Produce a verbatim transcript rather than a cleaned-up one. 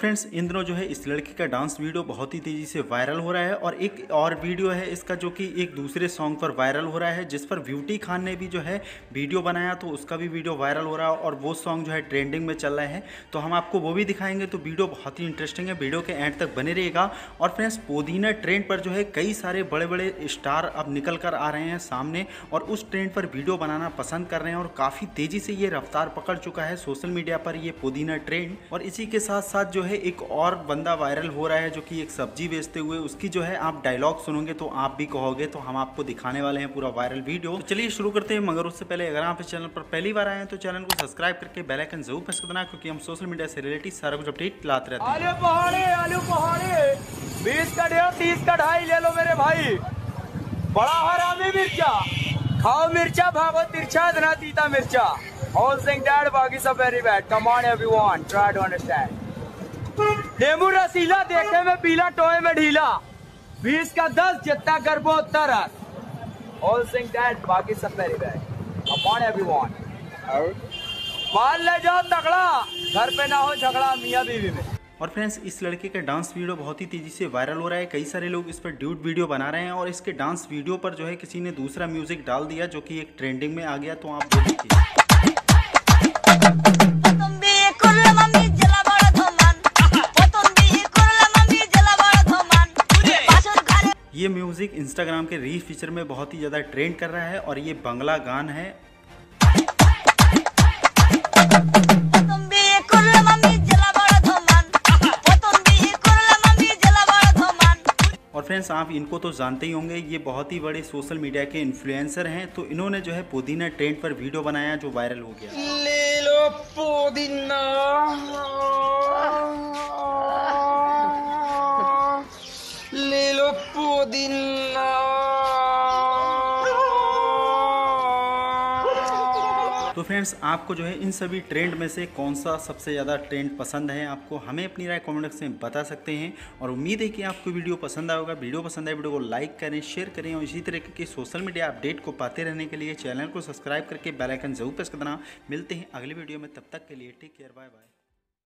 Friends इन दिनों जो है इस लड़की का डांस वीडियो बहुत ही तेज़ी से वायरल हो रहा है और एक और वीडियो है इसका जो कि एक दूसरे सॉन्ग पर वायरल हो रहा है, जिस पर ब्यूटी खान ने भी जो है वीडियो बनाया, तो उसका भी वीडियो वायरल हो रहा है और वो सॉन्ग जो है ट्रेंडिंग में चल रहे हैं। तो हम आपको वो भी दिखाएंगे। तो वीडियो बहुत ही इंटरेस्टिंग है, वीडियो के एंड तक बने रहिएगा। और फ्रेंड्स पुदीना ट्रेंड पर जो है कई सारे बड़े बड़े स्टार अब निकल कर आ रहे हैं सामने और उस ट्रेंड पर वीडियो बनाना पसंद कर रहे हैं और काफ़ी तेज़ी से ये रफ्तार पकड़ चुका है सोशल मीडिया पर ये पुदीना ट्रेंड। और इसी के साथ साथ जो है एक और बंदा वायरल हो रहा है जो कि एक सब्जी बेचते हुए, उसकी जो है आप डायलॉग सुनोगे तो आप भी कहोगे। तो हम आपको दिखाने वाले हैं पूरा वायरल वीडियो। तो चलिए शुरू करते हैं, मगर उससे पहले अगर आप इस चैनल पर पहली बार आए हैं तो चैनल को सब्सक्राइब करके बेल आइकन जरूर प्रेस कर देना, क्योंकि हम सोशल मीडिया से रिलेटेड सारा कुछ अपडेट लाते रहते हैं। आलू पहाड़ी आलू पहाड़ी बीस का डेढ़ तीस का ढाई ले लो मेरे भाई। बड़ा हरामी मिर्चा खाओ, मिर्चा भागो तिरछा, इतना तीता मिर्चा। All thing that बाकी सब very bad. Come on everyone, try to understand. नींबू रसीला देखने में पीला, टोए में ढीला। बीस का दस जितना गर्भो उतना रस। All thing that बाकी सब very bad. Come on everyone. मान ले जाओ तगड़ा, घर पे ना हो झगड़ा मियाँ बीवी में। और फ्रेंड्स इस लड़के का डांस वीडियो बहुत ही तेज़ी से वायरल हो रहा है, कई सारे लोग इस पर ड्यूट वीडियो बना रहे हैं और इसके डांस वीडियो पर जो है किसी ने दूसरा म्यूजिक डाल दिया जो कि एक ट्रेंडिंग में आ गया। तो आप देखिए। ये म्यूजिक इंस्टाग्राम के रील फीचर में बहुत ही ज़्यादा ट्रेंड कर रहा है और ये बंगला गान है। और फ्रेंड्स आप इनको तो जानते ही होंगे, ये बहुत ही बड़े सोशल मीडिया के इन्फ्लुएंसर हैं। तो इन्होंने जो है पुदीना ट्रेंड पर वीडियो बनाया जो वायरल हो गया। ले लो पुदीना, ले लो पुदीना। तो फ्रेंड्स आपको जो है इन सभी ट्रेंड में से कौन सा सबसे ज़्यादा ट्रेंड पसंद है, आपको हमें अपनी राय कमेंट बॉक्स में बता सकते हैं। और उम्मीद है कि आपको वीडियो पसंद आएगा। वीडियो पसंद आए वीडियो को लाइक करें, शेयर करें और इसी तरीके के सोशल मीडिया अपडेट को पाते रहने के लिए चैनल को सब्सक्राइब करके बेल आइकन जरूर प्रेस कर देना। मिलते हैं अगली वीडियो में, तब तक के लिए टेक केयर, बाय बाय।